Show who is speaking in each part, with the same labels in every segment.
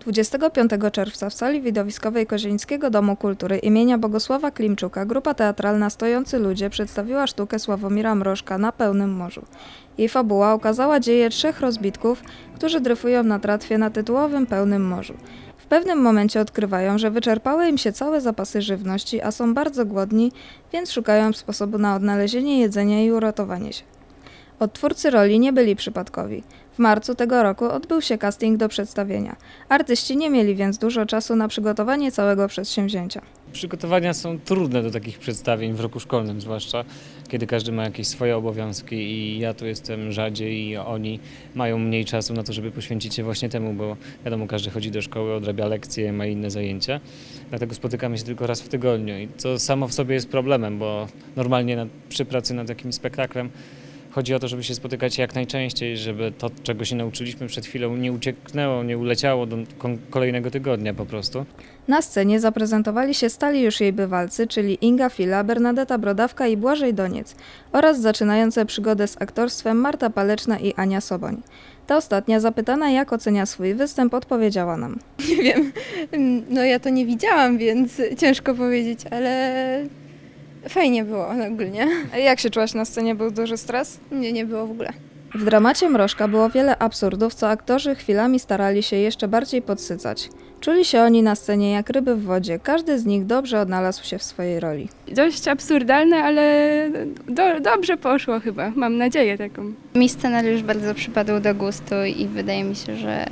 Speaker 1: 25 czerwca w sali widowiskowej Kozienińskiego Domu Kultury imienia Bogusława Klimczuka grupa teatralna Stojący Ludzie przedstawiła sztukę Sławomira Mrożka Na pełnym morzu. Jej fabuła ukazała dzieje trzech rozbitków, którzy dryfują na tratwie na tytułowym pełnym morzu. W pewnym momencie odkrywają, że wyczerpały im się całe zapasy żywności, a są bardzo głodni, więc szukają sposobu na odnalezienie jedzenia i uratowanie się. Odtwórcy roli nie byli przypadkowi. W marcu tego roku odbył się casting do przedstawienia. Artyści nie mieli więc dużo czasu na przygotowanie całego przedsięwzięcia.
Speaker 2: Przygotowania są trudne do takich przedstawień w roku szkolnym, zwłaszcza kiedy każdy ma jakieś swoje obowiązki i ja tu jestem rzadziej i oni mają mniej czasu na to, żeby poświęcić się właśnie temu, bo wiadomo, każdy chodzi do szkoły, odrabia lekcje, ma inne zajęcia. Dlatego spotykamy się tylko raz w tygodniu i to samo w sobie jest problemem, bo normalnie przy pracy nad jakimś spektaklem chodzi o to, żeby się spotykać jak najczęściej, żeby to, czego się nauczyliśmy przed chwilą, nie ucieknęło, nie uleciało do kolejnego tygodnia po prostu.
Speaker 1: Na scenie zaprezentowali się stali już jej bywalcy, czyli Inga Fila, Bernadeta Brodawka i Błażej Doniec oraz zaczynające przygodę z aktorstwem Marta Paleczna i Ania Soboń. Ta ostatnia, zapytana jak ocenia swój występ, odpowiedziała nam.
Speaker 3: Nie wiem, no ja to nie widziałam, więc ciężko powiedzieć, ale fajnie było ogólnie.
Speaker 1: A jak się czułaś na scenie? Był duży stres?
Speaker 3: Nie było w ogóle.
Speaker 1: W dramacie Mrożka było wiele absurdów, co aktorzy chwilami starali się jeszcze bardziej podsycać. Czuli się oni na scenie jak ryby w wodzie, każdy z nich dobrze odnalazł się w swojej roli.
Speaker 4: Dość absurdalne, ale dobrze poszło chyba, mam nadzieję taką.
Speaker 5: Mi scenariusz bardzo przypadł do gustu i wydaje mi się, że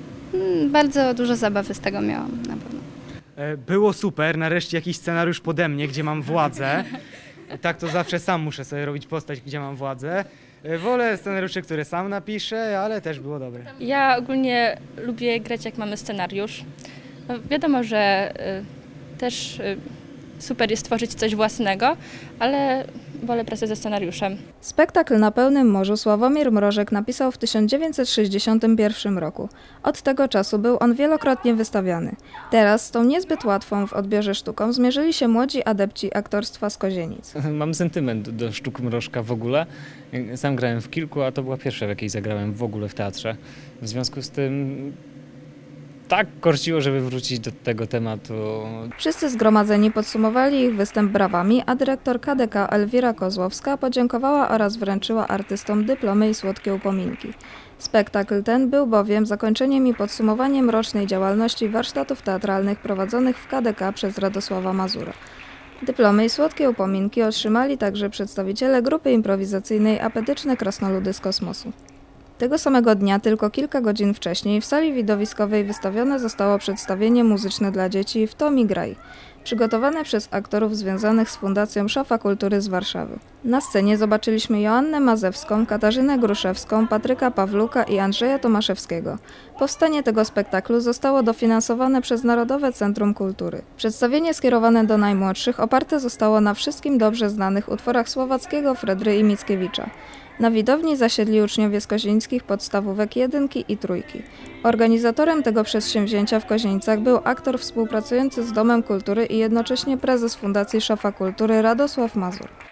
Speaker 5: bardzo dużo zabawy z tego miałam na pewno.
Speaker 6: Było super, nareszcie jakiś scenariusz pode mnie, gdzie mam władzę. Tak to zawsze sam muszę sobie robić postać, gdzie mam władzę. Wolę scenariusze, które sam napiszę, ale też było dobre.
Speaker 7: Ja ogólnie lubię grać, jak mamy scenariusz. No, wiadomo, że też super jest tworzyć coś własnego, ale wolę pracę ze scenariuszem.
Speaker 1: Spektakl Na pełnym morzu Sławomir Mrożek napisał w 1961 roku. Od tego czasu był on wielokrotnie wystawiany. Teraz z tą niezbyt łatwą w odbiorze sztuką zmierzyli się młodzi adepci aktorstwa z Kozienic.
Speaker 2: Mam sentyment do sztuk Mrożka w ogóle. Sam grałem w kilku, a to była pierwsza, w jakiej zagrałem w ogóle w teatrze. W związku z tym tak korciło, żeby wrócić do tego tematu.
Speaker 1: Wszyscy zgromadzeni podsumowali ich występ brawami, a dyrektor KDK Elwira Kozłowska podziękowała oraz wręczyła artystom dyplomy i słodkie upominki. Spektakl ten był bowiem zakończeniem i podsumowaniem rocznej działalności warsztatów teatralnych prowadzonych w KDK przez Radosława Mazura. Dyplomy i słodkie upominki otrzymali także przedstawiciele grupy improwizacyjnej Apetyczne Krasnoludy z Kosmosu. Tego samego dnia, tylko kilka godzin wcześniej, w sali widowiskowej wystawione zostało przedstawienie muzyczne dla dzieci W to mi graj, przygotowane przez aktorów związanych z Fundacją Szafa Kultury z Warszawy. Na scenie zobaczyliśmy Joannę Mazewską, Katarzynę Gruszewską, Patryka Pawluka i Andrzeja Tomaszewskiego. Powstanie tego spektaklu zostało dofinansowane przez Narodowe Centrum Kultury. Przedstawienie skierowane do najmłodszych oparte zostało na wszystkim dobrze znanych utworach Słowackiego, Fredry i Mickiewicza. Na widowni zasiedli uczniowie z kozienickich podstawówek 1 i 3. Organizatorem tego przedsięwzięcia w Kozienicach był aktor współpracujący z Domem Kultury i jednocześnie prezes Fundacji Szafa Kultury Radosław Mazur.